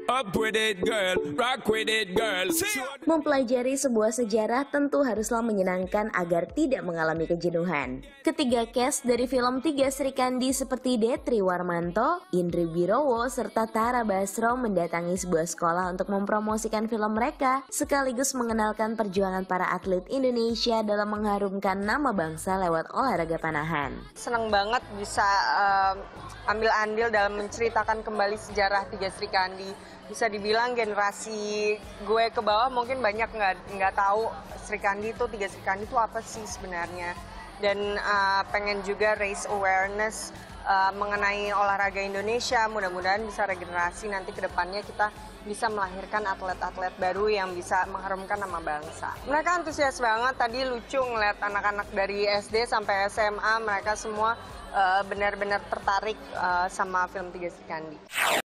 Up with it, girl. Rock with it, girl. Mempelajari sebuah sejarah tentu haruslah menyenangkan agar tidak mengalami kejenuhan. Ketiga cast dari film Tiga Srikandi seperti Detri Warmanto, Indri Birowo, serta Tara Basro mendatangi sebuah sekolah untuk mempromosikan film mereka, sekaligus mengenalkan perjuangan para atlet Indonesia dalam mengharumkan nama bangsa lewat olahraga panahan. Senang banget bisa ambil andil dalam menceritakan kembali sejarah Tiga Srikandi. Bisa dibilang generasi gue ke bawah mungkin banyak nggak tahu Srikandi itu, Tiga Srikandi itu apa sih sebenarnya. Dan pengen juga raise awareness mengenai olahraga Indonesia. Mudah-mudahan bisa regenerasi nanti ke depannya, kita bisa melahirkan atlet-atlet baru yang bisa mengharumkan nama bangsa. Mereka antusias banget, tadi lucu ngeliat anak-anak dari SD sampai SMA, mereka semua benar-benar tertarik sama film Tiga Srikandi.